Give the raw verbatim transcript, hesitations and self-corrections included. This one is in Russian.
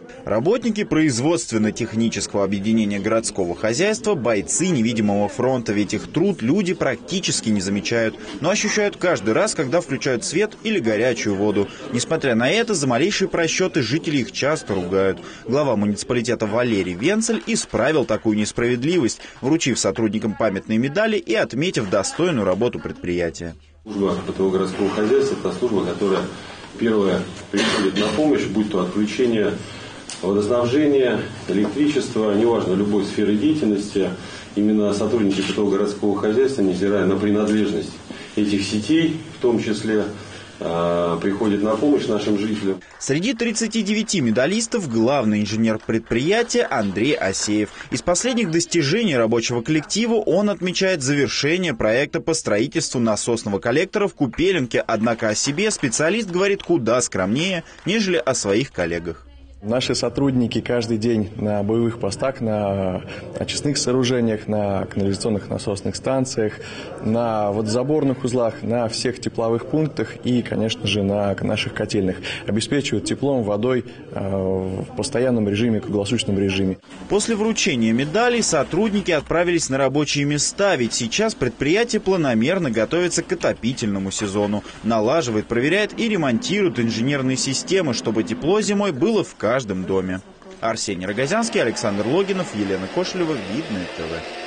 Работники производственно-технического объединения городского хозяйства – бойцы невидимого фронта, ведь их труд люди практически не замечают, но ощущают каждый раз, когда включают свет или горячую воду. Несмотря на это, за малейшие просчеты жители их часто ругают. Глава муниципалитета Валерий Венцель исправил такую несправедливость, вручив сотрудникам памятные медали и отметив достойную работу предприятия. Служба ПТО городского хозяйства – это служба, которая первая приходит на помощь, будь то отключение водоснабжения, электричества, неважно, любой сферы деятельности. Именно сотрудники ПТО городского хозяйства, невзирая на принадлежность этих сетей, в том числе, приходит на помощь нашим жителям. Среди тридцати девяти медалистов главный инженер предприятия Андрей Асеев. Из последних достижений рабочего коллектива он отмечает завершение проекта по строительству насосного коллектора в Купеленке. Однако о себе специалист говорит куда скромнее, нежели о своих коллегах. Наши сотрудники каждый день на боевых постах, на очистных сооружениях, на канализационных насосных станциях, на водозаборных узлах, на всех тепловых пунктах и, конечно же, на наших котельных обеспечивают теплом, водой в постоянном режиме, круглосуточном режиме. После вручения медалей сотрудники отправились на рабочие места, ведь сейчас предприятие планомерно готовится к отопительному сезону. Налаживает, проверяет и ремонтирует инженерные системы, чтобы тепло зимой было в каждом доме. Арсений Рогозянский, Александр Логинов, Елена Кошелева, Видное ТВ.